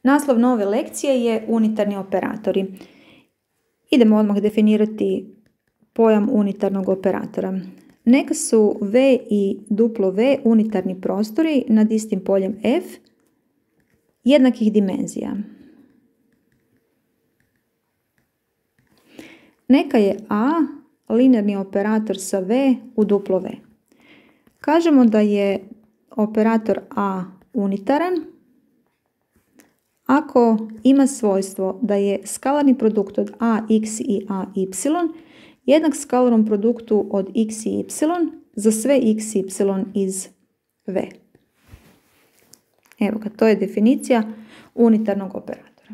Naslov nove lekcije je unitarni operatori. Idemo odmah definirati pojam unitarnog operatora. Neka su V i W unitarni prostori nad istim poljem F jednakih dimenzija. Neka je A linearni operator sa V u W. Kažemo da je operator A unitaran ako ima svojstvo da je skalarni produkt od ax i ay jednak skalarnom produktu od x i y za sve x i y iz V. Evo ga, to je definicija unitarnog operatora.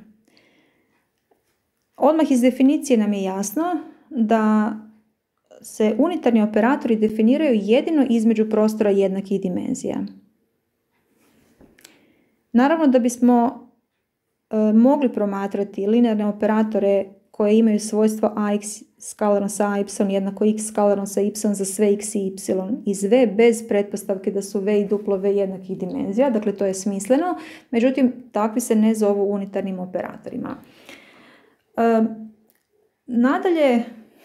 Odmah iz definicije nam je jasno da se unitarni operatori definiraju jedino između prostora jednakih dimenzija. Naravno da bismo mogli promatrati linearne operatore koje imaju svojstvo ax skalarno sa ay jednako x skalarno sa y za sve x i y iz V bez pretpostavke da su V i W jednakih dimenzija, dakle to je smisleno, međutim takvi se ne zovu unitarnim operatorima. Nadalje,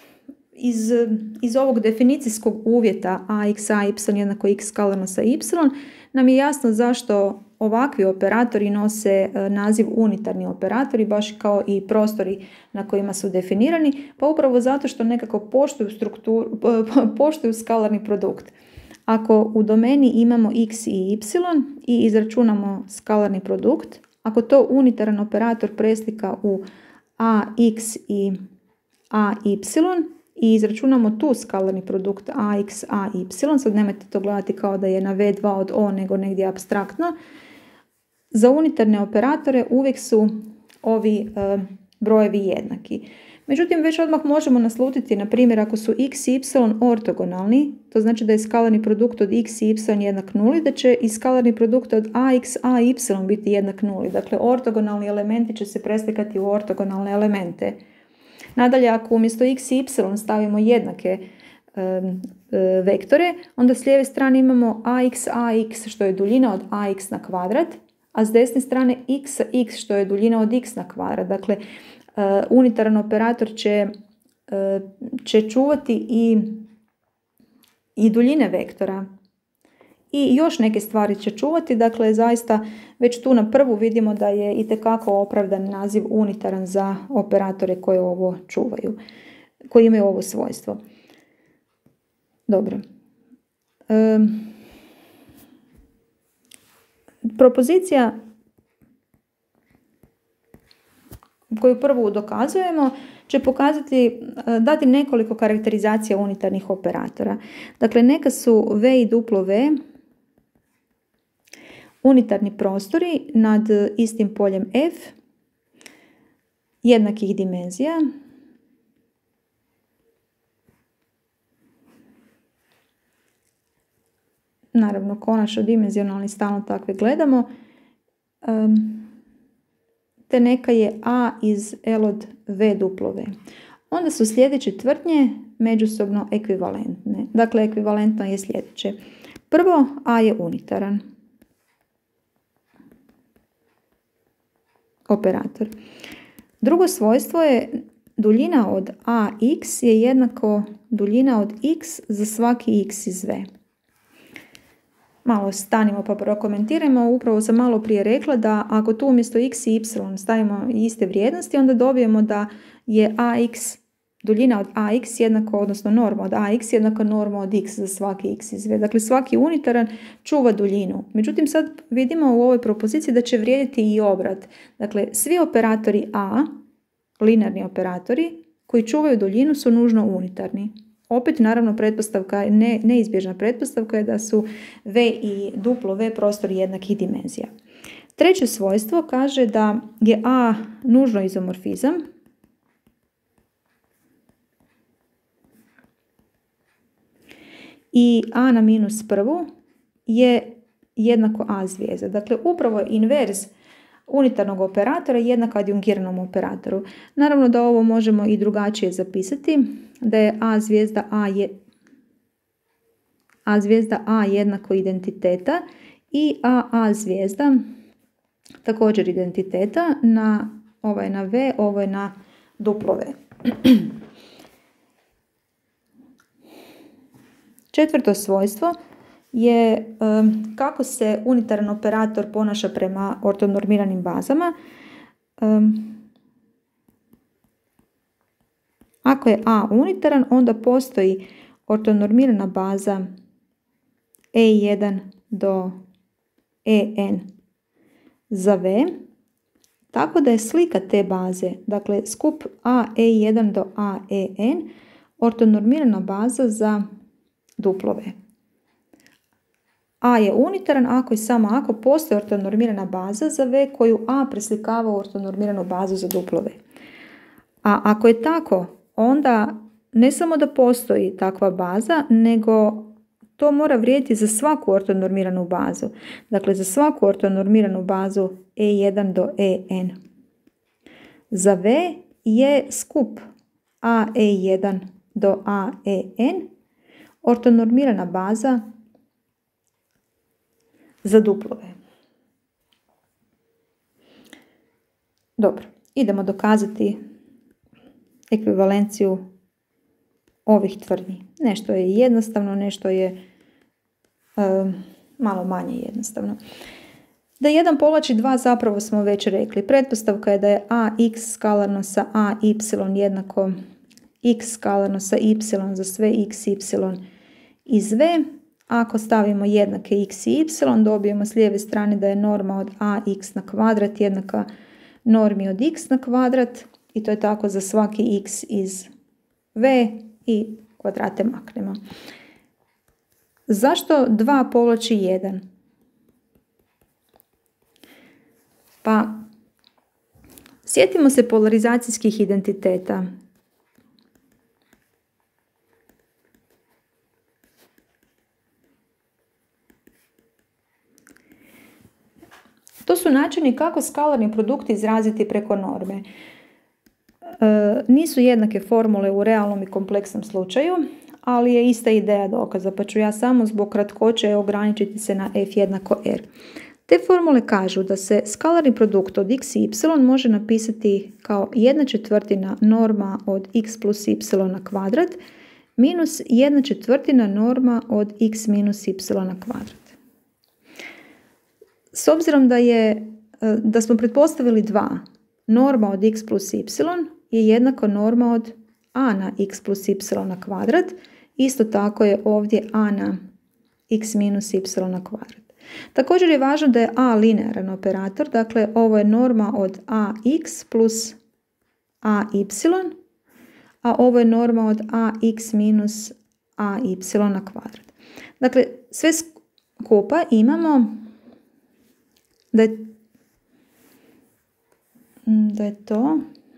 iz ovog definicijskog uvjeta ax, ay jednako x skalarno sa y nam je jasno zašto ovakvi operatori nose naziv unitarni operatori, baš kao i prostori na kojima su definirani, pa upravo zato što nekako poštuju skalarni produkt. Ako u domeni imamo x i y i izračunamo skalarni produkt, ako to unitaran operator preslika u ax i ay i izračunamo tu skalarni produkt ax, ay, sad nemojte to gledati kao da je na V2 od O, nego negdje apstraktno, za unitarne operatore uvijek su ovi brojevi jednaki. Međutim, već odmah možemo naslutiti, na primjer, ako su x i y ortogonalni, to znači da je skalarni produkt od x i y jednak nuli, da će i skalarni produkt od ax, ay biti jednak nuli. Dakle, ortogonalni elementi će se preslikati u ortogonalne elemente. Nadalje, ako umjesto x i y stavimo jednake vektore, onda s lijeve strane imamo ax, ax što je duljina od ax na kvadrat, a s desne strane x, x što je duljina od x na kvadrat. Dakle, unitaran operator će čuvati i duljine vektora. I još neke stvari će čuvati, dakle zaista već tu na prvu vidimo da je itekako opravdan naziv unitaran za operatore koje ovo čuvaju, koji imaju ovo svojstvo. Dobro. Propozicija koju prvu dokazujemo će dati nekoliko karakterizacija unitarnih operatora. Dakle, neka su V i W unitarni prostori nad istim poljem F jednakih dimenzija. Naravno, konačno dimenzionalni stalno takve gledamo. Te neka je A iz L od VW. Onda su sljedeće tvrdnje međusobno ekvivalentne. Dakle, ekvivalentno je sljedeće. Prvo, A je unitaran operator. Drugo svojstvo je duljina od AX je jednako duljina od x za svaki x iz V. Malo stanimo pa prokomentiramo. Upravo sam malo prije rekla da ako tu umjesto x i y stavimo iste vrijednosti, onda dobijemo da je ax, duljina od ax jednako, odnosno norma od ax jednako norma od x za svaki x iz V. Dakle, svaki unitaran čuva duljinu. Međutim, sad vidimo u ovoj propoziciji da će vrijediti i obrat. Dakle, svi operatori A, linearni operatori, koji čuvaju duljinu su nužno unitarni. Opet, naravno, pretpostavka, neizbježna pretpostavka je da su V i W prostori jednakih dimenzija. Treće svojstvo kaže da je A nužno izomorfizam. I A na minus prvu je jednako A zvijezda. Dakle, upravo je inverz unitarnog operatora jednak adjungiranom operatoru. Naravno da ovo možemo i drugačije zapisati, da je A zvijezda A jednako identiteta i A zvijezda također identiteta, ovo je na V, ovo je na duplo V. Četvrto svojstvo je kako se unitaran operator ponaša prema ortonormiranim bazama. Ako je A unitaran, onda postoji ortonormirana baza E1 do EN za V, tako da je slika te baze, dakle skup AE1 do AEN, ortonormirana baza za duplo V. A je unitaran ako i samo ako postoji ortonormirana baza za V koju A preslikava u ortonormiranu bazu za duplo V. A ako je tako, onda ne samo da postoji takva baza, nego to mora vrijediti za svaku ortonormiranu bazu. Dakle, za svaku ortonormiranu bazu E1 do EN. Za V je skup AE1 do AEN ortonormirana baza za duplo V. Dobro, idemo dokazati ekvivalenciju ovih tvrdnji. Nešto je jednostavno, nešto je malo manje jednostavno. Da 1 povlači 2 zapravo smo već rekli. Pretpostavka je da je ax skalarno sa ay jednako x skalarno sa y za sve x, y iz v. Ako stavimo jednake x i y, dobijemo s lijeve strane da je norma od ax na kvadrat jednaka normi od x na kvadrat i to je tako za svaki x iz v i kvadrate maknemo. Zašto 2 povlači 1? Pa, sjetimo se polarizacijskih identiteta. To su načini kako skalarni produkti izraziti preko norme. Nisu jednake formule u realnom i kompleksnom slučaju, ali je ista ideja dokaza, pa ću ja samo zbog kratkoće ograničiti se na f jednako r. Te formule kažu da se skalarni produkt od x i y može napisati kao 1/4 norma od x plus y na kvadrat minus 1/4 norma od x minus y na kvadrat. S obzirom da smo pretpostavili 2, norma od x plus y je jednako norma od a na x plus y na kvadrat. Isto tako je ovdje a na x minus y na kvadrat. Također je važno da je a linearan operator, dakle ovo je norma od ax plus ay, a ovo je norma od ax minus ay na kvadrat. Dakle, sve skupa imamo da je to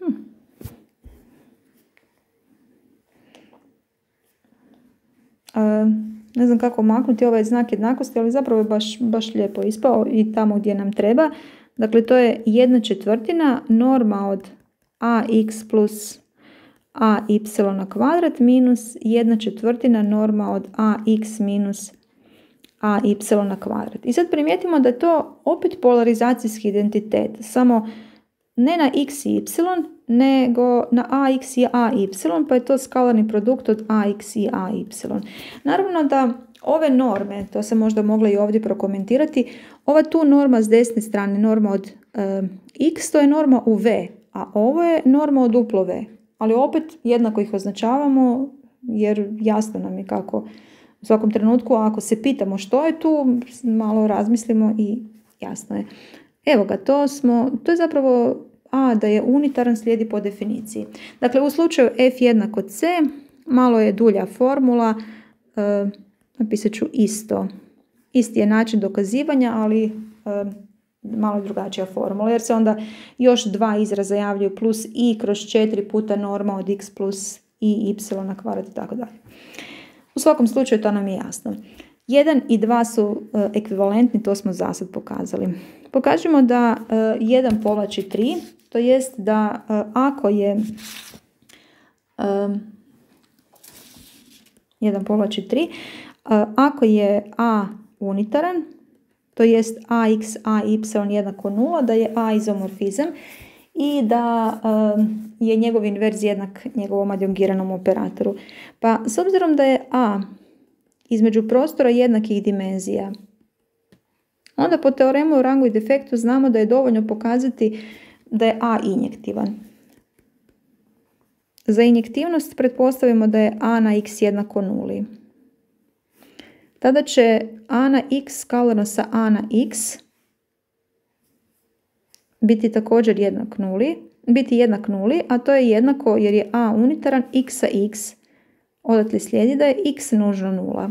ne znam kako maknuti ovaj znak jednakosti, ali zapravo je baš lijepo ispao i tamo gdje nam treba. Dakle, to je 1/4 norma od ax plus ay na kvadrat minus 1/4 norma od ax minus ay na kvadrat. I sad primijetimo da je to opet polarizacijski identitet, samo ne na x i y, nego na ax i ay, pa je to skalarni produkt od ax i ay. Naravno da ove norme, to se možda moglo i ovdje prokomentirati, ova tu norma s desne strane, norma od x, to je norma u v, a ovo je norma od duplo v. Ali opet jednako ih označavamo jer jasno nam je kako u svakom trenutku, ako se pitamo što je tu, malo razmislimo i jasno je. Evo ga, to je zapravo a da je unitaran slijedi po definiciji. Dakle, u slučaju f jednako c, malo je dulja formula, napisat ću isto. Isti je način dokazivanja, ali malo drugačija formula, jer se onda još 2 izraza javljaju plus i kroz 4 puta norma od x plus i y na kvadrat i tako dalje. U svakom slučaju to nam je jasno. 1 i 2 su ekvivalentni, to smo zasad pokazali. Pokažemo da 1 povlači 3, to jest da ako je 1 povlači 3, ako je a unitaran, to jest ax, ay jednako 0, da je a izomorfizam i da je njegov inverz jednak njegovom adjungiranom operatoru. Pa s obzirom da je a između prostora jednakih dimenzija, onda po teoremu o rangu i defektu znamo da je dovoljno pokazati da je a injektivan. Za injektivnost pretpostavimo da je a na x jednako 0. Tada će a na x skalarno sa a na x biti također jednak 0, a to je jednako jer je a unitaran x sa x. Odatle slijedi da je x nužno 0.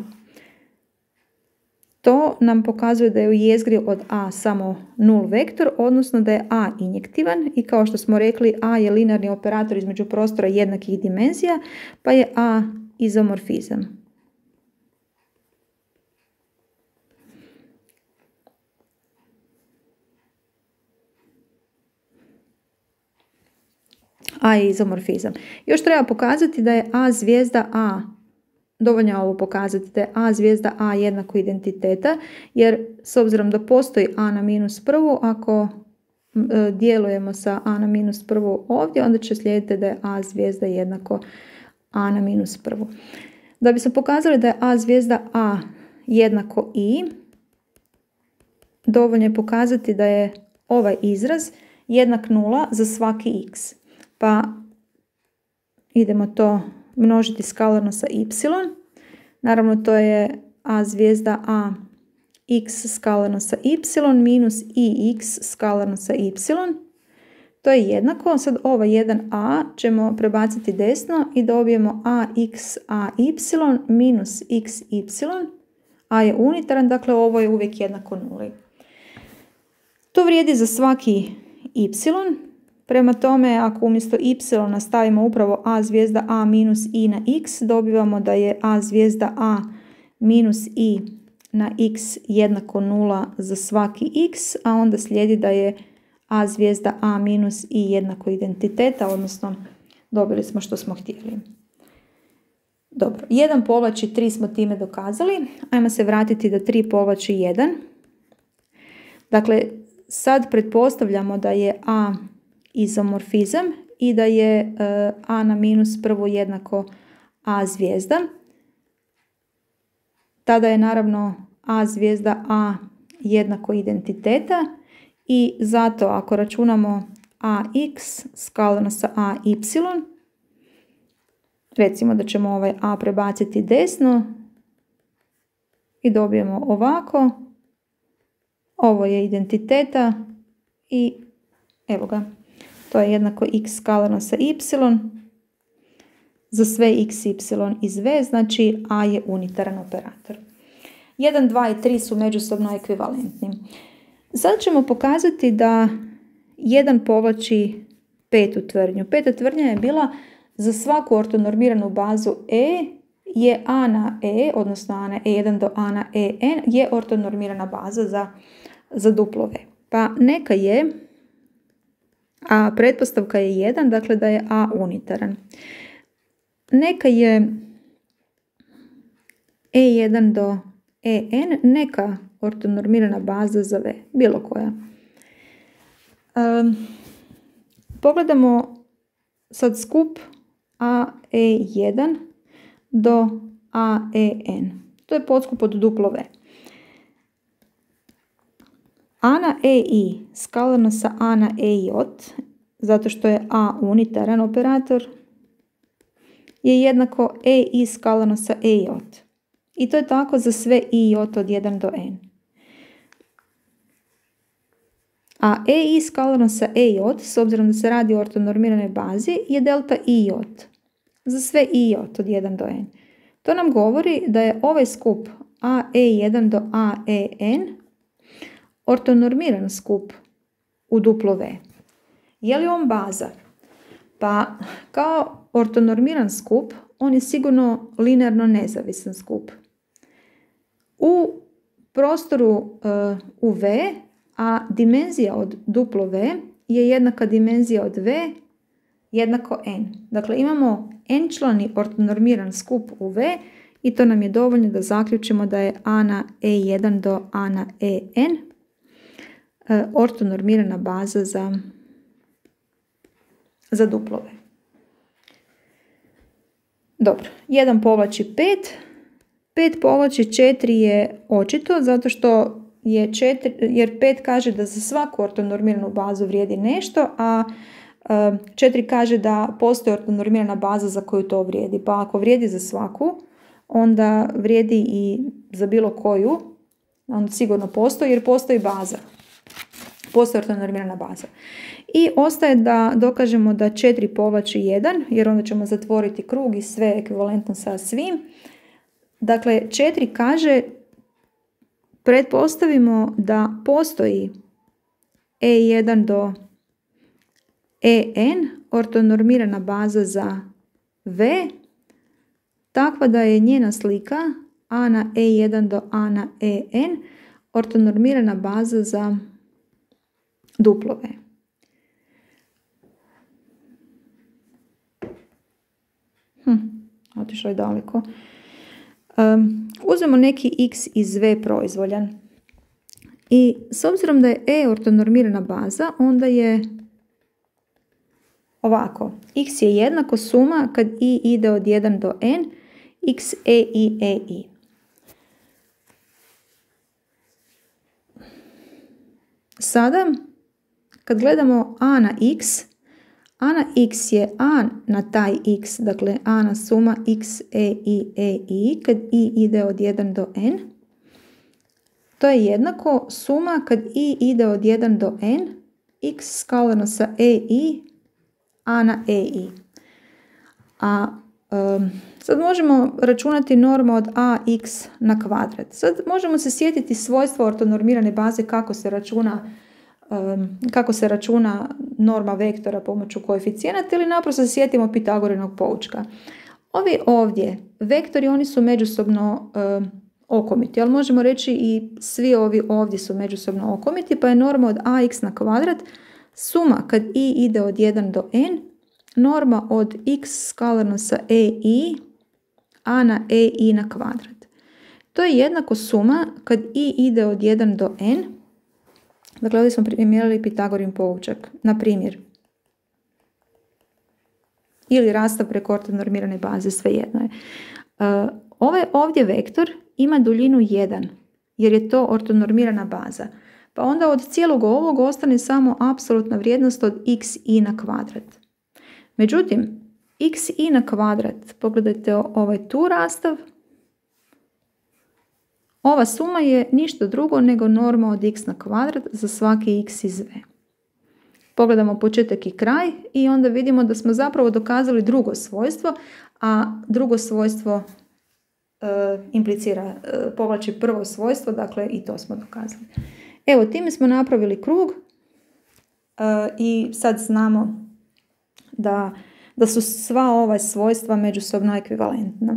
To nam pokazuje da je u jezgri od a samo 0 vektor, odnosno da je a injektivan i kao što smo rekli, a je linearni operator između prostora jednakih dimenzija, pa je a izomorfizam. A je izomorfizam. Još treba pokazati da je a zvijezda a, dovoljno je ovo pokazati da je a zvijezda a jednako identiteta, jer s obzirom da postoji a na minus prvu, ako djelujemo sa a na minus prvu ovdje, onda će slijediti da je a zvijezda jednako a na minus prvu. Da bi se pokazali da je a zvijezda a jednako i, dovoljno je pokazati da je ovaj izraz jednak 0 za svaki x. Pa idemo to množiti skalarno sa y. Naravno to je a zvijezda a x skalarno sa y minus i x skalarno sa y. To je jednako, sad ovaj 1a ćemo prebaciti desno i dobijemo ax ay minus xy. A je unitaran, dakle ovo je uvijek jednako 0. To vrijedi za svaki y. Prema tome, ako umjesto y stavimo upravo a zvijezda a minus i na x, dobivamo da je a zvijezda a minus i na x jednako 0 za svaki x, a onda slijedi da je a zvijezda a minus i jednako identiteta, odnosno dobili smo što smo htjeli. Dobro, 1 povlači 3 smo time dokazali. Ajmo se vratiti da 3 povlači 1. Dakle, sad pretpostavljamo da je a izomorfizam i da je a na minus prvo jednako a zvijezda. Tada je naravno a zvijezda a jednako identiteta i zato ako računamo ax skalarno sa ay, recimo da ćemo ovaj a prebaciti desno i dobijemo ovako. Ovo je identiteta i evo ga. To je jednako x skalarno sa y za sve x, y iz v, znači a je unitaran operator. 1, 2 i 3 su međusobno ekvivalentni. Sad ćemo pokazati da 1 povlači petu tvrdnju. Peta tvrdnja je bila za svaku ortonormiranu bazu e je a na e, odnosno a na e1 do a na en je ortonormirana baza za duplo v. Pa neka je, a pretpostavka je 1, dakle da je a unitaran. Neka je e1 do en neka ortonormirana baza za v, bilo koja. Pogledamo sad skup ae1 do aen. To je podskup od duplo v. A na ei skalarno sa a na ei, zato što je a unitaran operator, je jednako ei skalarno sa ei. I to je tako za sve i od 1 do n. A ei skalarno sa ei, s obzirom da se radi o ortonormiranoj bazi, je delta i za sve i od 1 do n. To nam govori da je ovaj skup ae1 do aen ortonormiran skup u duplo v. Je li on baza? Pa kao ortonormiran skup, on je sigurno linearno nezavisan skup. U prostoru u v, a dimenzija od duplo v je jednaka dimenzija od v jednako n. Dakle, imamo n člani ortonormiran skup u v i to nam je dovoljno da zaključimo da je A na E1 do A na EN ortonormirana baza za duplove. Dobro, 1 povlači 5, 5 povlači 4 je očito zato što je 4, jer 5 kaže da za svaku ortonormiranu bazu vrijedi nešto, a 4 kaže da postoji ortonormirana baza za koju to vrijedi. Pa ako vrijedi za svaku, onda vrijedi i za bilo koju, onda sigurno postoji jer postoji baza. Postoji ortonormirana baza. I ostaje da dokažemo da 4 povlači 1, jer onda ćemo zatvoriti krug i sve ekvivalentno sa svim. Dakle, 4 kaže, pretpostavimo da postoji E1 do EN, ortonormirana baza za V, takva da je njena slika A na E1 do A na EN, ortonormirana baza za duplove. Otišlo je daleko. Uzmemo neki x iz V proizvoljan. I s obzirom da je E ortonormirana baza, onda je ovako. X je jednako suma kad I ide od 1 do N, x EI EI. Sada, kad gledamo A na x je A na taj x, dakle A na suma x EI EI, kad I ide od 1 do N. To je jednako suma kad I ide od 1 do N, x skalano sa EI, A na EI. A sad možemo računati normu od AX na kvadrat. Sad možemo se sjetiti svojstva ortonormirane baze kako se računa norma vektora pomoću koeficijenata ili naprosto se sjetimo Pitagorinog poučka. Ovi ovdje vektori, oni su međusobno okomiti, ali možemo reći i svi ovi ovdje su međusobno okomiti, pa je norma od AX na kvadrat suma kad I ide od 1 do N, norma od x skalarno sa EI, A na EI na kvadrat. To je jednako suma kad I ide od 1 do N. Dakle, ovdje smo primjerili Pitagorin poučak, na primjer. Ili rastav preko ortonormirane baze, svejedno je. Ovaj ovdje vektor ima duljinu 1, jer je to ortonormirana baza. Pa onda od cijelog ovog ostane samo apsolutna vrijednost od xi na kvadrat. Međutim, xi na kvadrat, pogledajte ovaj tu rastav, ova suma je ništa drugo nego norma od x na kvadrat za svaki x iz V. Pogledamo početak i kraj i onda vidimo da smo zapravo dokazali drugo svojstvo, a drugo svojstvo implicira, povlači prvo svojstvo, dakle i to smo dokazali. Evo, time smo napravili krug i sad znamo da su sva ova svojstva međusobno ekvivalentna.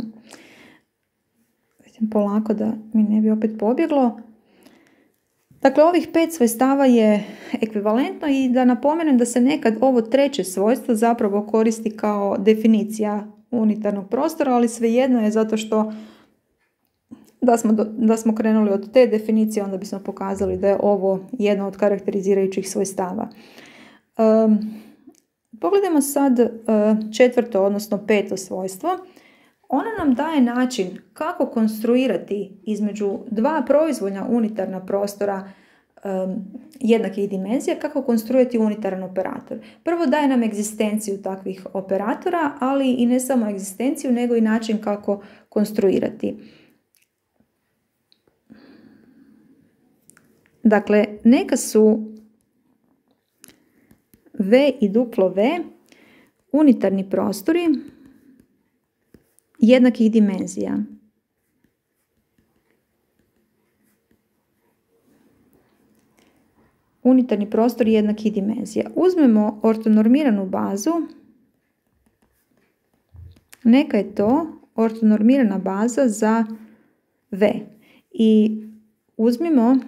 Vidim polako da mi ne bi opet pobjeglo. Dakle, ovih 5 svojstava je ekvivalentno i da napomenem da se nekad ovo treće svojstvo zapravo koristi kao definicija unitarnog prostora, ali svejedno je zato što da smo krenuli od te definicije, onda bismo pokazali da je ovo jedno od karakterizirajućih svojstava. Pogledajmo sad četvrto, odnosno peto svojstvo. Ono nam daje način kako konstruirati između dva proizvoljna unitarna prostora jednakih dimenzija, kako konstruirati unitaran operator. Prvo daje nam egzistenciju takvih operatora, ali i ne samo egzistenciju, nego i način kako konstruirati. Dakle, neka su V i duplo V unitarni prostori jednakih dimenzija. Unitarni prostor jednakih dimenzija. Uzmemo ortonormiranu bazu. Neka je to ortonormirana baza za V. I uzmimo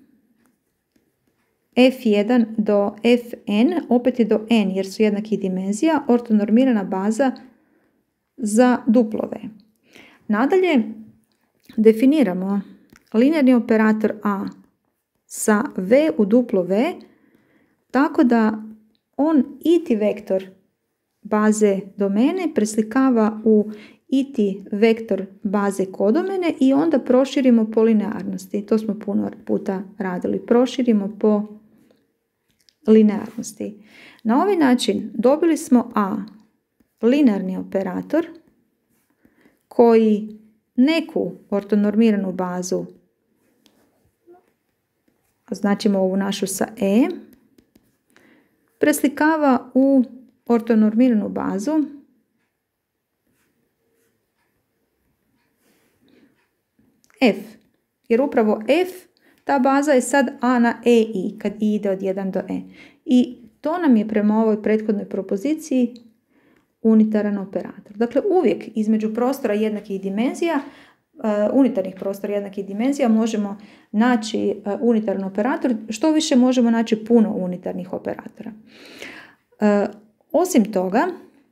F1 do Fn, opet je do n jer su jednakih dimenzija, ortonormirana baza za duplove. Nadalje, definiramo linearni operator A sa V u duplo V, tako da on iti vektor baze domene preslikava u iti vektor baze kodomene i onda proširimo po linearnosti. To smo puno puta radili. Proširimo po linearnosti. Na ovaj način dobili smo A, linearni operator, koji neku ortonormiranu bazu, označimo ovu našu sa E, preslikava u ortonormiranu bazu F. Jer upravo F, ta baza je sad A na EI, kad I ide od 1 do E. I to nam je prema ovoj prethodnoj propoziciji unitaran operator. Dakle, uvijek između prostora jednakih dimenzija, unitarnih prostora jednakih dimenzija, možemo naći unitaran operator. Što više možemo naći puno unitarnih operatora. Osim toga,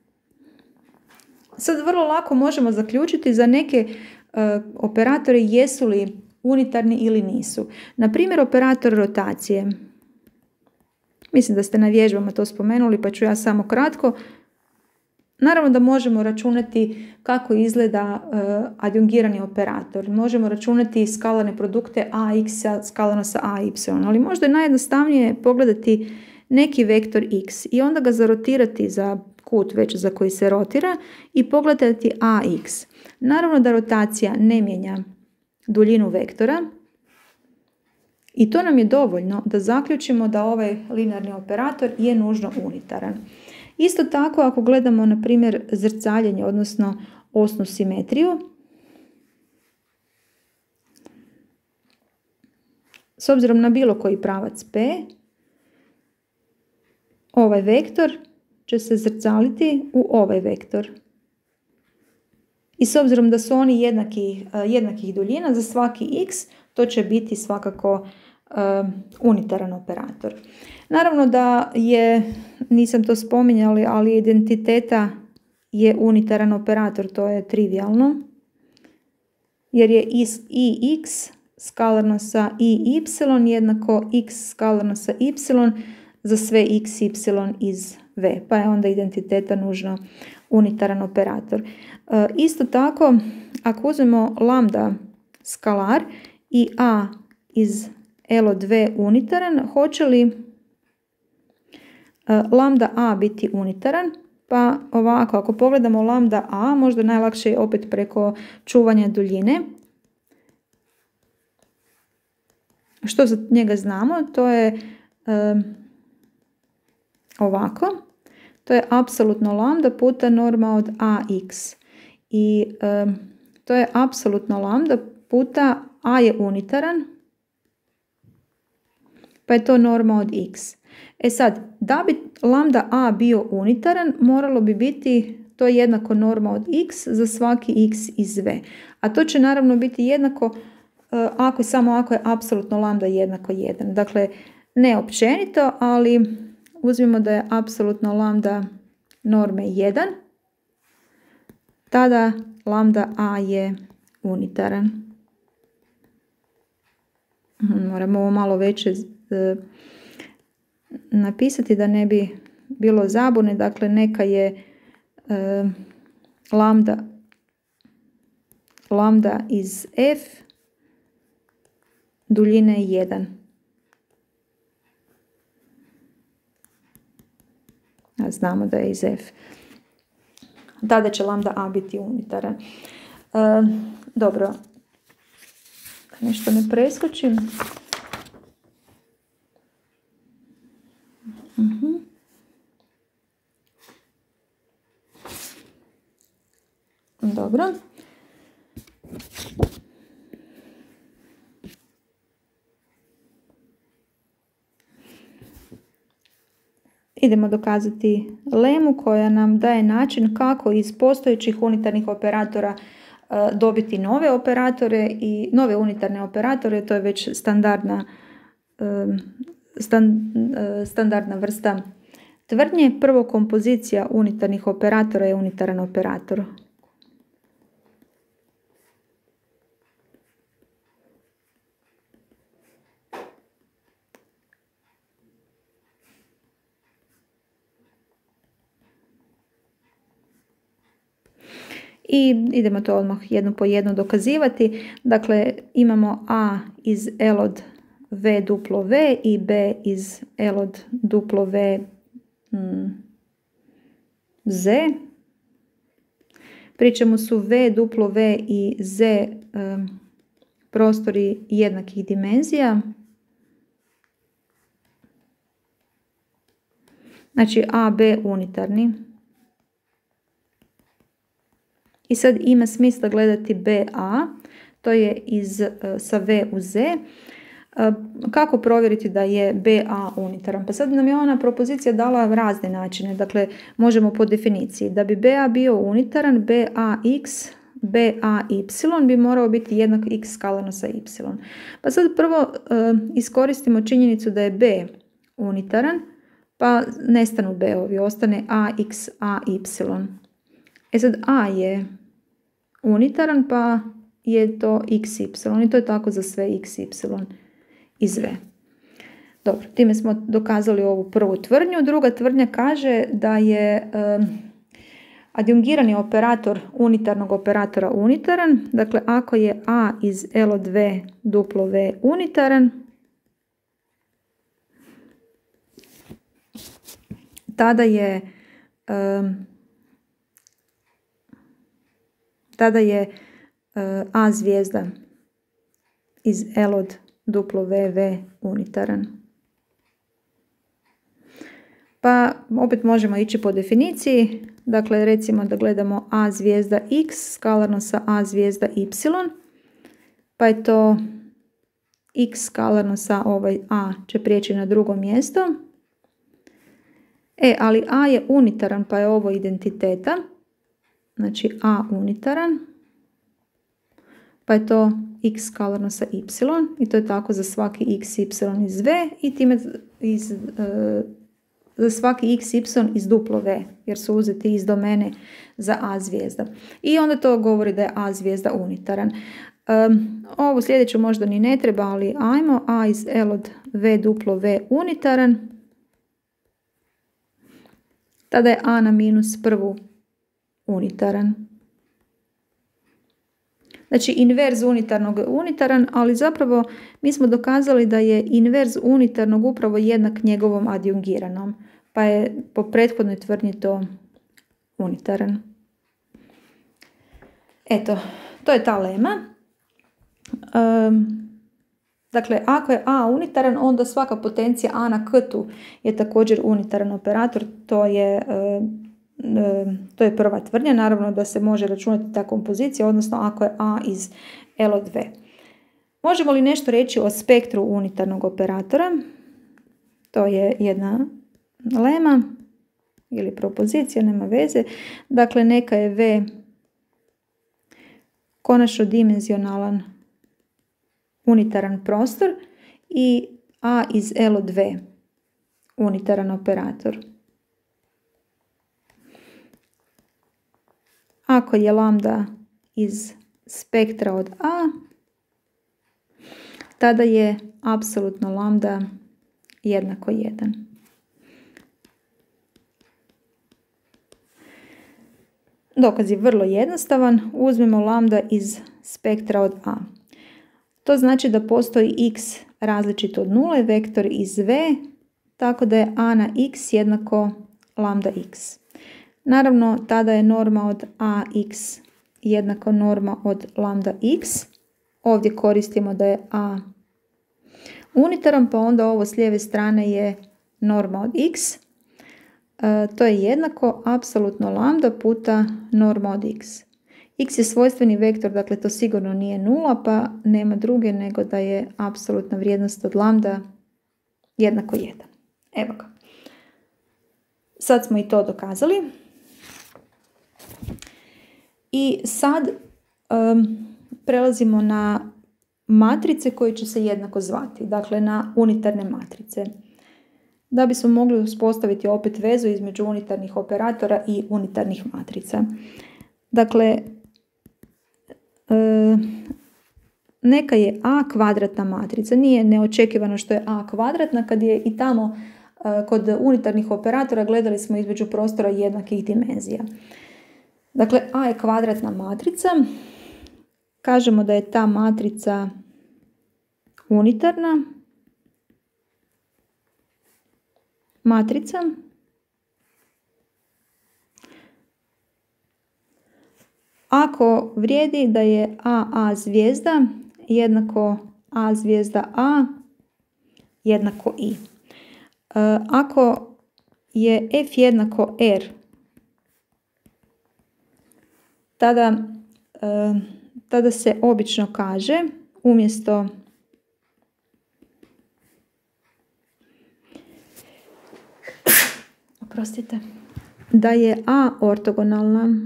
sad vrlo lako možemo zaključiti za neke operatore jesu li unitarni ili nisu. Na primjer, operator rotacije. Mislim da ste na vježbama to spomenuli, pa ću ja samo kratko. Naravno da možemo računati kako izgleda adjungirani operator. Možemo računati skalarne produkte ax skalano sa ay, ali možda je najjednostavnije pogledati neki vektor x i onda ga zarotirati za kut već za koji se rotira i pogledati ax. Naravno da rotacija ne mijenja duljinu vektora i to nam je dovoljno da zaključimo da ovaj linearni operator je nužno unitaran. Isto tako ako gledamo na primjer zrcaljenje, odnosno osnu simetriju, s obzirom na bilo koji pravac P, ovaj vektor će se zrcaliti u ovaj vektor. I s obzirom da su oni jednakih duljina za svaki x, to će biti svakako unitaran operator. Naravno da je, nisam to spominjala, ali identiteta je unitaran operator, to je trivialno. Jer je i x skalarno sa i y jednako x skalarno sa y za sve x, y iz v. Pa je onda identiteta nužno unitaran operator. Isto tako, ako uzmemo lambda skalar i a iz L od v unitaran, hoće li lambda a biti unitaran? Pa ovako, ako pogledamo lambda a, možda najlakše je opet preko čuvanja duljine. Što za njega znamo? To je ovako. To je apsolutno lambda puta norma od ax. I to je apsolutno lambda puta a je unitaran, pa je to norma od x. E sad, da bi lambda a bio unitaran, moralo bi biti to jednako norma od x za svaki x iz v. A to će naravno biti jednako samo ako je apsolutno lambda jednako 1. Dakle, ne općenito, ali uzmimo da je apsolutno lambda norme 1, tada lambda a je unitaran. Moramo ovo malo veće napisati da ne bi bilo zabune. Dakle, neka je lambda iz f duljine 1. A znamo da je iz f. Tada će lambda a biti unitaran. Dobro. Nešto ne preskočim. Dobro. Idemo dokazati lemu koja nam daje način kako iz postojećih unitarnih operatora dobiti nove operatore i nove unitarne operatore. To je već standardna vrsta tvrdnje. Prvo, kompozicija unitarnih operatora je unitaran operator. I idemo to odmah jedno po jedno dokazivati. Dakle, imamo A iz L od V duplo V i B iz L od duplo V Z. Pri čemu su V duplo V i Z prostori jednakih dimenzija. Znači A, B unitarni. I sad ima smisla gledati BA, to je sa V u Z. Kako provjeriti da je BA unitaran? Pa sad nam je ona propozicija dala razne načine. Dakle, možemo po definiciji. Da bi BA bio unitaran, BAX, BAY bi morao biti jednak x skalano sa y. Pa sad prvo iskoristimo činjenicu da je B unitaran, pa nestanu B-ovi, ostane AX, AY. E sad A je unitaran, pa je to XY i to je tako za sve XY iz V. Dobro, time smo dokazali ovu prvu tvrdnju. Druga tvrdnja kaže da je adjungirani operator unitarnog operatora unitaran. Dakle, ako je A iz L od V duplo V unitaran, tada A zvijezda iz L od duplo VV unitaran. Pa opet možemo ići po definiciji. Dakle, recimo da gledamo A zvijezda x skalarno sa A zvijezda y, pa je to x skalarno sa ovaj A će prijeći na drugo mjesto. Ali A je unitaran, pa je ovo identiteta. Znači A unitaran, pa je to x skalarno sa y i to je tako za svaki x, y iz V i time za svaki x, y iz duplo V, jer su uzeti iz domene za A zvijezda. I onda to govori da je A zvijezda unitaran. Ovo sljedeće možda ni ne treba, ali ajmo. A iz L od V duplo V unitaran. Tada je A na minus prvu unitaran. Znači inverz unitarnog unitaran, ali zapravo mi smo dokazali da je inverz unitarnog upravo jednak njegovom adjungiranom, pa je po prethodnoj tvrdnji to unitaran. Eto, to je ta lema. Dakle, ako je A unitaran, onda svaka potencija A na k-tu je također unitaran operator, to je prva tvrdnja. Naravno da se može računati ta kompozicija, odnosno ako je A iz L od V. Možemo li nešto reći o spektru unitarnog operatora? To je jedna lema ili propozicija, nema veze. Dakle, neka je V konačno dimenzionalan unitaran prostor i A iz L od V unitaran operator. Ako je lambda iz spektra od A, tada je apsolutno lambda jednako 1. Dokaz je vrlo jednostavan. Uzmemo lambda iz spektra od A. To znači da postoji x različito od 0, vektor iz V, tako da je A na x jednako lambda x. Naravno, tada je norma od ax jednako norma od lambda x. Ovdje koristimo da je A unitaran, pa onda ovo s lijeve strane je norma od x. To je jednako apsolutno lambda puta norma od x. X je svojstveni vektor, dakle to sigurno nije 0, pa nema druge nego da je apsolutna vrijednost od lambda jednako 1. Evo ga. Sad smo i to dokazali. I sad prelazimo na matrice koje će se jednako zvati, dakle na unitarne matrice. Da bismo mogli uspostaviti opet vezu između unitarnih operatora i unitarnih matrica. Dakle, neka je A kvadratna matrica. Nije neočekivano što je A kvadratna kad je i tamo kod unitarnih operatora gledali smo između prostora jednakih dimenzija. Dakle, A je kvadratna matrica. Kažemo da je ta matrica unitarna matrica. Ako vrijedi da je A zvijezda jednako A zvijezda A jednako I. Ako je F jednako R, tada se obično kaže umjesto da je A ortogonalna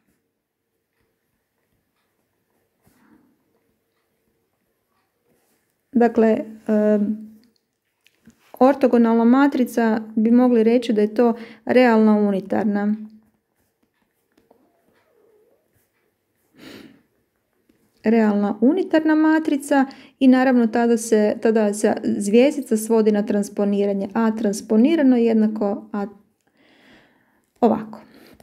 dakle ortogonalna matrica bi mogli reći da je to realna unitarna. Realna unitarna matrica i naravno tada se zvjezdica svodi na transponiranje. A transponirano jednako A ovako.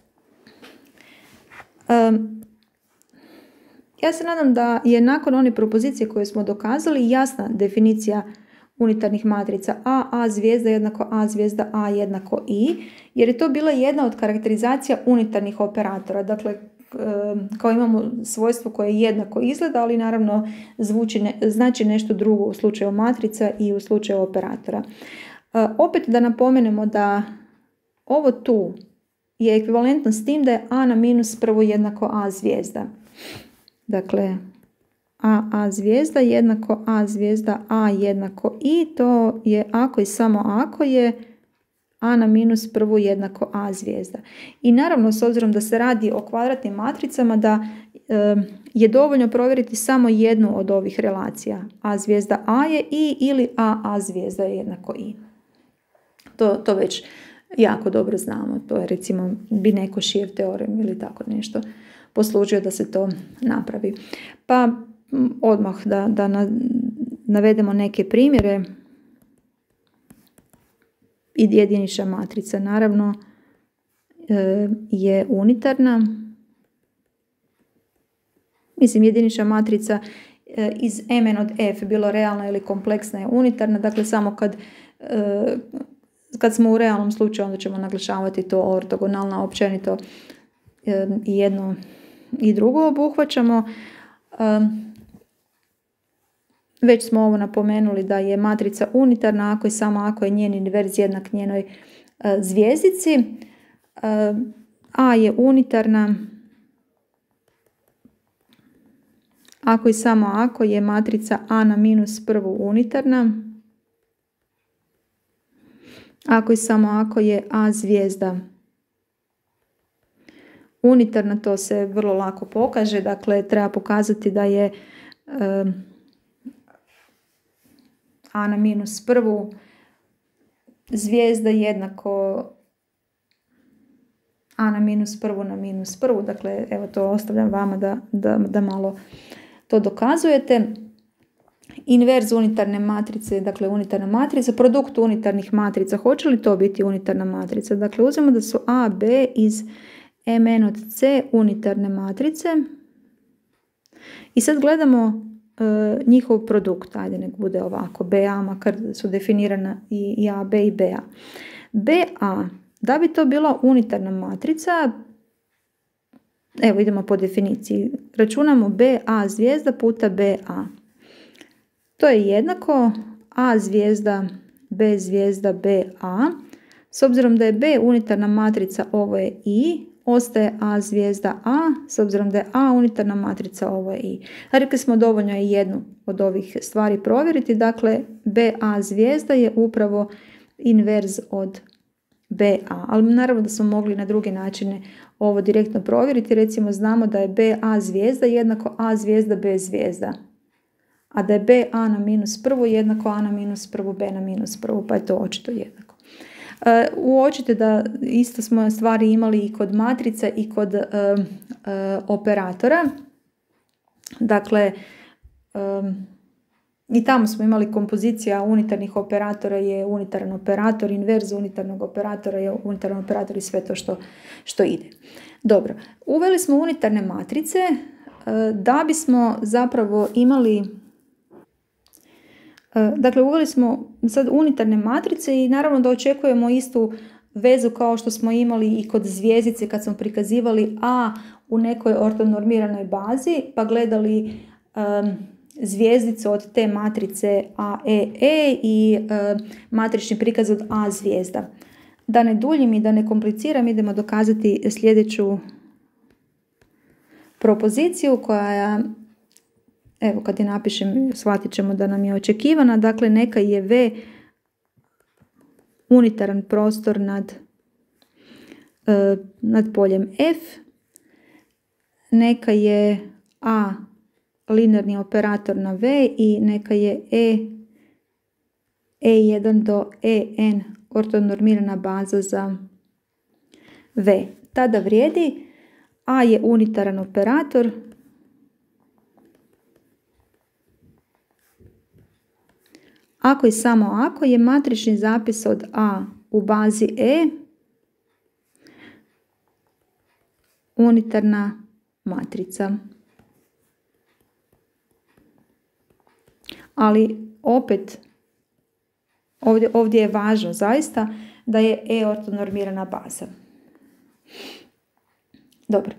Ja se nadam da je nakon one propozicije koje smo dokazali jasna definicija unitarnih matrica A zvijezda jednako A zvijezda A jednako I, jer je to bila jedna od karakterizacija unitarnih operatora. Dakle, kao imamo svojstvo koje jednako izgleda, ali naravno znači nešto drugo u slučaju matrica i u slučaju operatora. Opet da napomenemo da ovo tu je ekvivalentno s tim da je A na minus prvo jednako A zvijezda. Dakle, A zvijezda jednako A zvijezda A jednako I, to je ako i samo ako je A na minus prvu jednako A zvijezda. I naravno, s obzirom da se radi o kvadratnim matricama, da je dovoljno provjeriti samo jednu od ovih relacija. A zvijezda A je I ili A zvijezda je jednako I. To već jako dobro znamo. To je recimo Binekov-Shear teorem ili tako nešto poslužio da se to napravi. Pa odmah da navedemo neke primjere. I jedinična matrica naravno je unitarna. Mislim, jedinična matrica iz Mn od F, bilo realna ili kompleksna, je unitarna. Dakle, samo kad smo u realnom slučaju, onda ćemo naglašavati to ortogonalna, općenito i jedno i drugo obuhvaćamo. Već smo ovo napomenuli da je matrica unitarna ako i samo ako je njen invers jednak njenoj zvjezdici. A je unitarna ako i samo ako je matrica A na minus prvu unitarna. Ako i samo ako je A zvijezda unitarna, to se vrlo lako pokaže. Dakle, treba pokazati da je A na minus prvu zvijezda jednako A na minus prvu na minus prvu. Dakle, evo to ostavljam vama da malo to dokazujete. Inverz unitarne matrice, dakle unitarna matrica, produkt unitarnih matrica. Hoće li to biti unitarna matrica? Dakle, uzmemo da su A, B iz Mn od C unitarne matrice. I sad gledamo njihov produkt. Ajde, nek bude ovako. BA, makar su definirana i A, B i BA. BA, da bi to bila unitarna matrica, evo idemo po definiciji. Računamo BA zvijezda puta BA. To je jednako A zvijezda, B zvijezda, BA. S obzirom da je B unitarna matrica, ovo je I, ostaje A zvijezda A, s obzirom da je A unitarna matrica, ovo je I. Rekli smo dovoljno je jednu od ovih stvari provjeriti, dakle BA zvijezda je upravo inverz od BA, ali naravno da smo mogli na druge načine ovo direktno provjeriti. Recimo znamo da je BA zvijezda jednako A zvijezda, B zvijezda, a da je BA na minus prvu jednako A na minus prvu, B na minus prvu, pa je to očito jednako. Uočite da isto smo stvari imali i kod matrica i kod operatora. Dakle, I tamo smo imali kompozicija unitarnih operatora je unitaran operator, inverz unitarnog operatora je unitaran operator i sve to što ide. Dobro, uveli smo unitarne matrice da bismo zapravo imali, dakle uveli smo sad unitarne matrice i naravno da očekujemo istu vezu kao što smo imali i kod zvjezdice kad smo prikazivali A u nekoj ortonormiranoj bazi pa gledali zvjezdicu od te matrice AEE i matrični prikaz od A zvijezda. Da ne duljim i da ne kompliciram, idemo dokazati sljedeću propoziciju koja, evo kad je napišem shvatit ćemo da nam je očekivana. Dakle, neka je V unitaran prostor nad poljem F, neka je A linearni operator na V i neka je E1 do EN ortonormirana baza za V. Tada vrijedi A je unitaran operator, ako i samo ako je matrični zapis od A u bazi E unitarna matrica. Ali opet ovdje je važno zaista da je E ortonormirana baza. Dobro.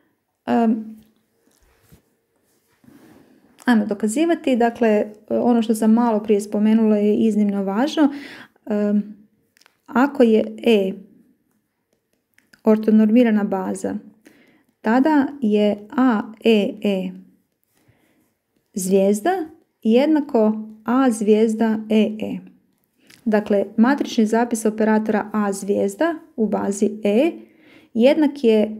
Ajmo dokazivati. Dakle, ono što sam malo prije spomenula je iznimno važno. Ako je E ortonormirana baza, tada je AEE zvijezda jednako A zvijezda EE. Dakle, matrični zapis operatora A zvijezda u bazi E jednak je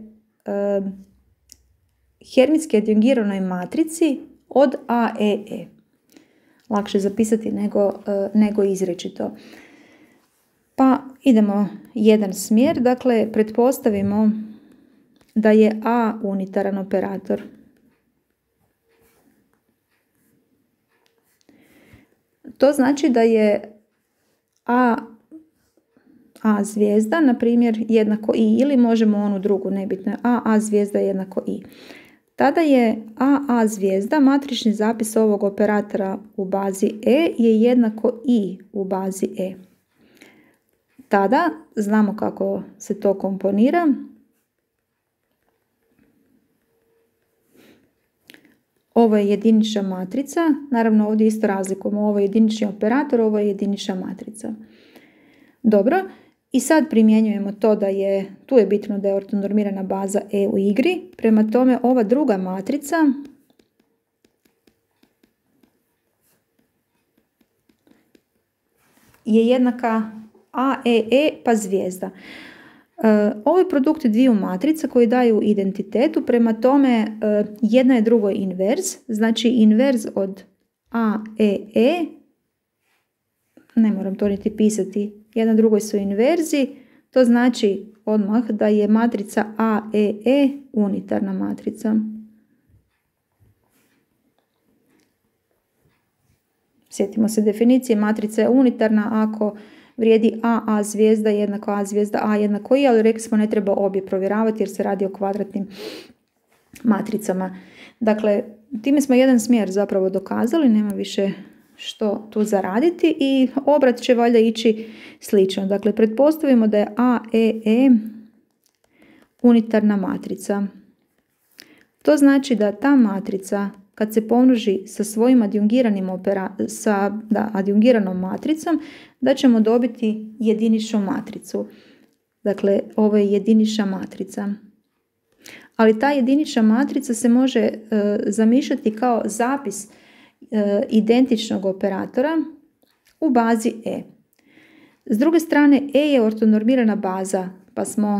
hermitski adjungiranoj matrici od AEE. Lakše zapisati nego izrečito. Pa idemo jedan smjer. Dakle, pretpostavimo da je A unitaran operator. To znači da je A zvijezda, na primjer, jednako I, ili možemo onu drugu, nebitno je A zvijezda jednako I. Tada je A zvijezda, matrični zapis ovog operatora u bazi E je jednako I u bazi E. Tada znamo kako se to komponira. Ovo je jedinična matrica, naravno ovdje isto razlikujemo, ovo je jedinični operator, ovo je jedinična matrica. Dobro, i sad primjenjujemo to da je, tu je bitno da je ortonormirana baza E u igri, prema tome ova druga matrica je jednaka AEE pa zvijezda. Ovo je produkt dviju matrica koji daju identitetu, prema tome jedna je drugoj inverz, znači inverz od AEE, ne moram to niti pisati, jedna drugoj su inverzi, to znači odmah da je matrica AEE unitarna matrica. Sjetimo se definicije, matrica je unitarna ako vrijedi A zvijezda jednako A zvijezda A jednako I, ali rekli smo ne treba obje provjeravati jer se radi o kvadratnim matricama. Dakle, time smo jedan smjer zapravo dokazali, nema više što tu zaraditi i obrat će valjda ići slično. Dakle, pretpostavimo da je AEE unitarna matrica. To znači da ta matrica kad se pomnoži sa svojim adjungiranom matricom, da ćemo dobiti jediničnu matricu. Dakle, ovo je jedinična matrica. Ali ta jedinična matrica se može zamišljati kao zapis identičnog operatora u bazi E. S druge strane, E je ortonormirana baza, pa smo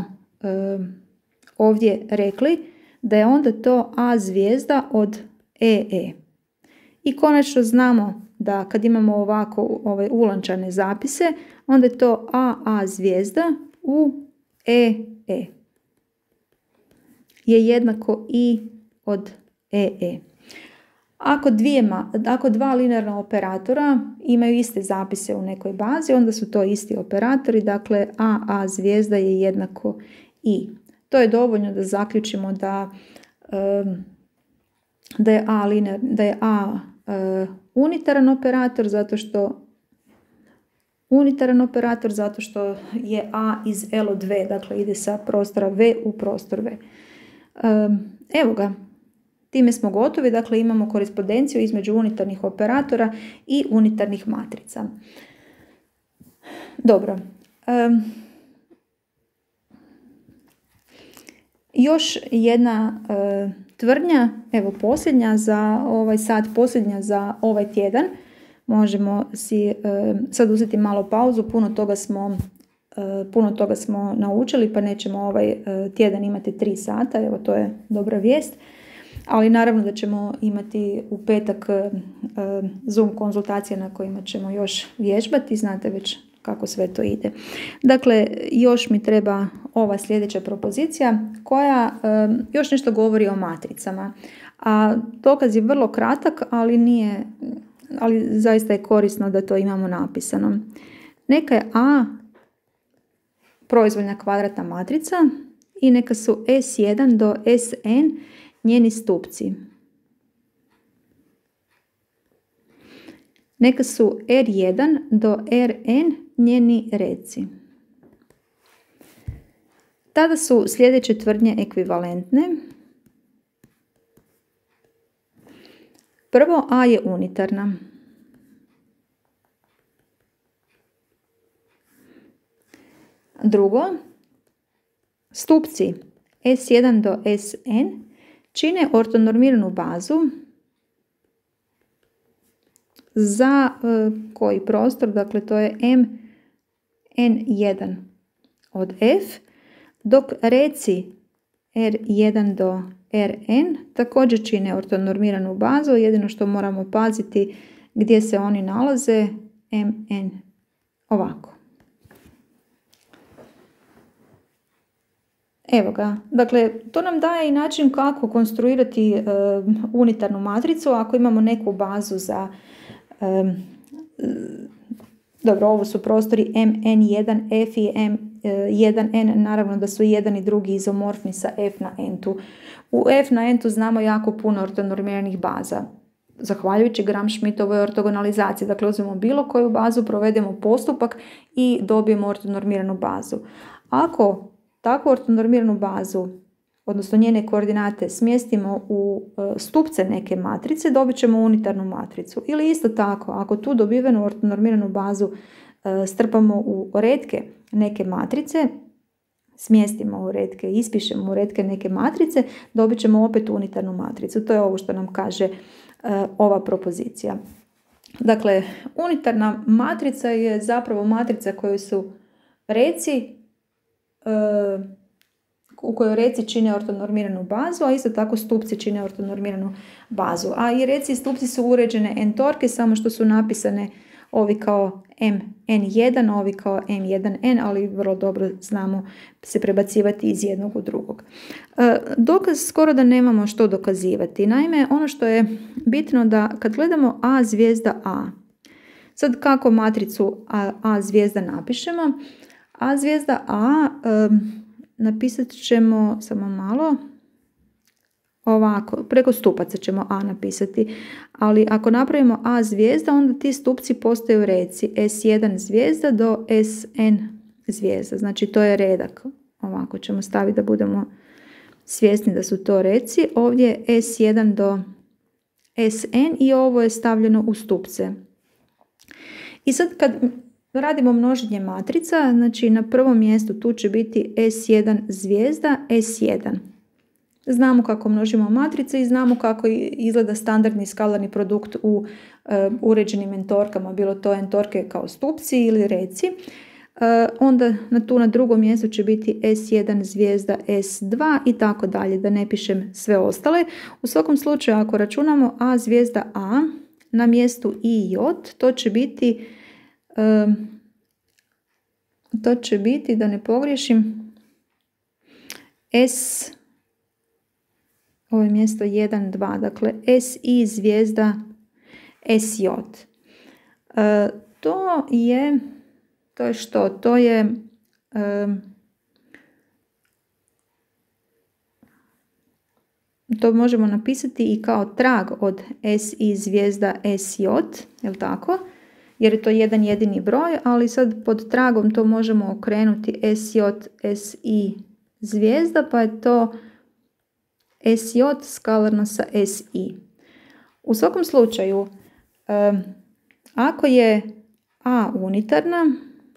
ovdje rekli da je onda to A zvijezda od EE. I konačno znamo da kad imamo ovako ove ulančane zapise, onda je to A zvijezda u EE. Je jednako I od EE. Ako dva linearna operatora imaju iste zapise u nekoj bazi, onda su to isti operatori, dakle a zvijezda je jednako i. To je dovoljno da zaključimo da je a unitaran operator zato što je a iz L od V, dakle ide sa prostora V u prostor V. Evo ga, time smo gotovi, dakle imamo korespondenciju između unitarnih operatora i unitarnih matrica. Dobro. Još jedna tvrdnja, evo posljednja za ovaj sat, posljednja za ovaj tjedan. Možemo si sad uzeti malo pauzu, puno toga smo naučili, pa nećemo ovaj tjedan imati 3 sata, evo to je dobra vijest. Ali naravno da ćemo imati u petak Zoom konzultacije na kojima ćemo još vježbati, znate već kako sve to ide. Dakle, još mi treba ova sljedeća propozicija koja još nešto govori o matricama. A dokaz je vrlo kratak, ali zaista je korisno da to imamo napisano. Neka je A proizvoljna kvadratna matrica i neka su S1 do Sn njeni stupci. Neka su R1 do Rn njeni reci. Tada su sljedeće tvrdnje ekvivalentne. Prvo, A je unitarna. Drugo, stupci S1 do Sn čine ortonormiranu bazu za koji prostor, dakle to je Mn1 od F, dok reci R1 do Rn također čine ortonormiranu bazu, jedino što moramo paziti gdje se oni nalaze, Mn ovako. Evo ga, dakle to nam daje i način kako konstruirati unitarnu matricu ako imamo neku bazu za dobro, ovo su prostori Mn1, F i M1n, naravno da su jedan i drugi izomorfni sa F na n-tu. U F na n-tu znamo jako puno ortonormiranih baza, zahvaljujući Gram-Schmidtovoj ortogonalizaciji. Dakle, uzmemo bilo koju bazu, provedemo postupak i dobijemo ortonormiranu bazu. Ako takvu ortonormiranu bazu, odnosno njene koordinate, smjestimo u stupce neke matrice, dobit ćemo unitarnu matricu. Ili isto tako, ako tu dobivenu ortonormiranu bazu strpamo u retke neke matrice, smjestimo u retke, ispišemo u retke neke matrice, dobit ćemo opet unitarnu matricu. To je ovo što nam kaže ova propozicija. Dakle, unitarna matrica je zapravo matrica koju su reci, u kojoj reci čine ortonormiranu bazu, a isto tako stupci čine ortonormiranu bazu. A i reci i stupci su uređene entorke, samo što su napisane ovi kao Mn1, ovi kao M1n, ali vrlo dobro znamo se prebacivati iz jednog u drugog. Dokaz skoro da nemamo što dokazivati. Naime, ono što je bitno da kad gledamo A zvijezda A, sad kako matricu A zvijezda napišemo? A zvijezda A napisat ćemo, samo malo, ovako, preko stupaca ćemo A napisati, ali ako napravimo A zvijezda, onda ti stupci postaju reci S1 zvijezda do Sn zvijezda, znači to je redak. Ovako ćemo staviti da budemo svjesni da su to reci. Ovdje je S1 do Sn i ovo je stavljeno u stupce. I sad kad radimo množenje matrica, znači na prvom mjestu tu će biti S1 zvijezda, S1. Znamo kako množimo matrice i znamo kako izgleda standardni skalarni produkt u uređenim entorkama, bilo to entorke kao stupci ili reci. Onda tu na drugom mjestu će biti S1 zvijezda, S2 i tako dalje, da ne pišem sve ostale. U svakom slučaju ako računamo A zvijezda A na mjestu I i J, to će biti, da ne pogriješim, ovo je mjesto 1, 2, dakle SI zvijezda SJ. To je što? To je to možemo napisati i kao trag od SI zvijezda SJ, je li tako? Jer je to jedan jedini broj, ali sad pod tragom to možemo okrenuti SJ, SI zvijezda, pa je to SJ skalarno sa SI. U svakom slučaju, ako je A unitarna,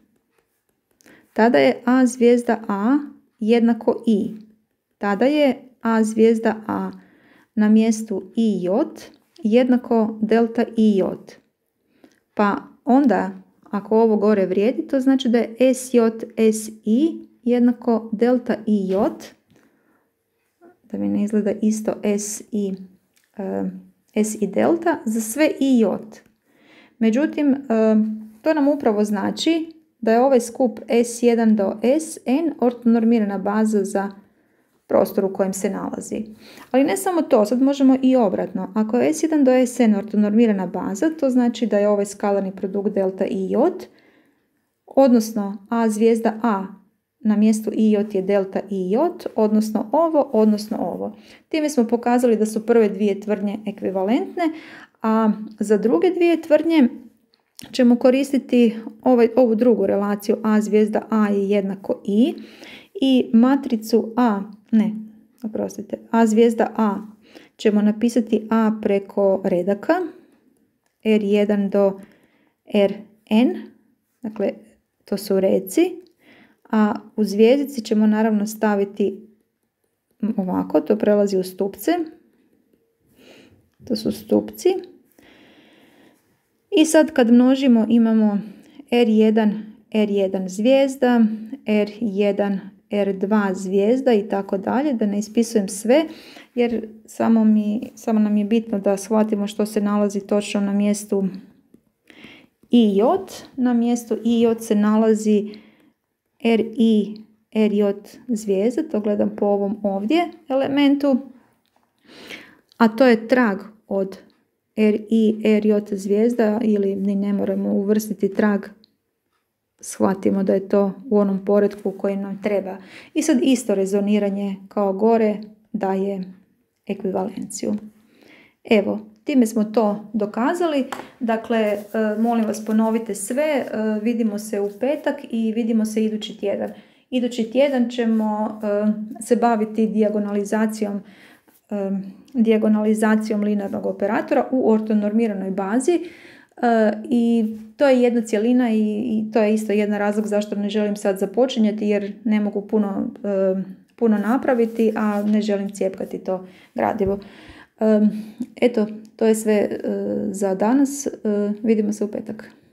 tada je A zvijezda A jednako I. Tada je A zvijezda A na mjestu IJ jednako delta IJ. Pa onda, ako ovo gore vrijedi, to znači da je SJ SI jednako delta IJ, da mi ne izgleda isto SI delta, za sve IJ. Međutim, to nam upravo znači da je ovaj skup S1 do Sn ortonormirana baza za prostor u kojem se nalazi. Ali ne samo to, sad možemo i obratno. Ako je S1 do Sn ortonormirana baza, to znači da je ovaj skalarni produkt delta IJ, odnosno A zvijezda A na mjestu IJ je delta IJ, odnosno ovo. Time smo pokazali da su prve dvije tvrdnje ekvivalentne, a za druge dvije tvrdnje ćemo koristiti ovu drugu relaciju A zvijezda A je jednako I i matricu A zvijezda A ćemo napisati A preko redaka R1 do Rn, dakle to su reci, a u zvjezdici ćemo naravno staviti ovako, to prelazi u stupce, to su stupci. I sad kad množimo imamo R1 zvijezda, R1, R2 zvijezda i tako dalje, da ne ispisujem sve, jer samo nam je bitno da shvatimo što se nalazi točno na mjestu IJ. Na mjestu IJ se nalazi RJ zvijezda, to gledam po ovom ovdje elementu, a to je trag od RJ zvijezda, ili ni ne moramo uvrstiti trag, shvatimo da je to u onom poretku koji nam treba. I sad isto rezoniranje kao gore daje ekvivalenciju. Evo, time smo to dokazali. Dakle, molim vas ponovite sve, vidimo se u petak i vidimo se idući tjedan. Idući tjedan ćemo se baviti dijagonalizacijom linearnog operatora u ortonormiranoj bazi. I to je jedna cjelina i to je isto jedan razlog zašto ne želim sad započinjati, jer ne mogu puno napraviti, a ne želim cijepkati to gradivo. Eto, to je sve za danas. Vidimo se u petak.